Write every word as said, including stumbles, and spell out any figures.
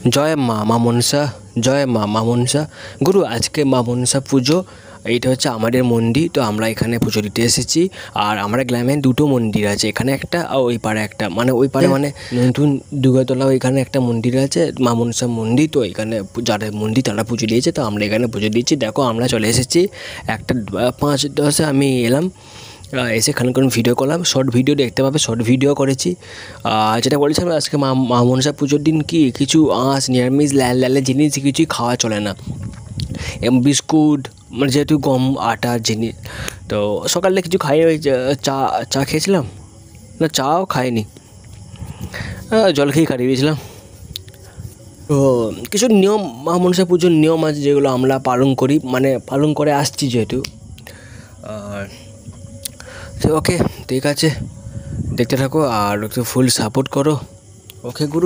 জয় মা মা মনসা, জয় মা মা মনসা। গুরু আজকে মা মনসা পুজো, এইটা হচ্ছে আমাদের মন্দির। তো আমরা এখানে পুজো দিতে এসেছি। আর আমরা গ্রামে দুটো মন্দির আছে, এখানে একটা আর ওই পারে একটা, মানে ওই পারে মানে নতুন দুর্গাতলা ওইখানে একটা মন্দির আছে মা মনসা মন্দির। তো এখানে যারা মন্দির তারা পুজো দিয়েছে, তো আমরা এখানে পুজো দিচ্ছি। দেখো আমরা চলে এসেছি, একটা পাঁচ দশে আমি এলাম, এসে খানিকক্ষণ ভিডিও করলাম, শর্ট ভিডিও দেখতে পাবে, শর্ট ভিডিও করেছি। যেটা বলেছিলাম আজকে মা মা মনসা পুজোর দিন কি কিছু আঁশ নিরামিষ ল্যাল ল্যালে জিনিস কিছুই খাওয়া চলে না, এবং বিস্কুট মানে যেহেতু গম আটার জিনিস। তো সকালে কিছু খাই, ওই চা চা খেয়েছিলাম, না চাও খাইনি, জল খেয়ে কাটিয়ে দিয়েছিলাম। তো কিছু নিয়ম মা মনসা পুজোর নিয়ম আছে যেগুলো আমরা পালন করি, মানে পালন করে আসছি যেহেতু। আর তো ওকে ঠিক আছে, দেখতে থাকো আর একটু ফুল সাপোর্ট করো। ওকে গুরু।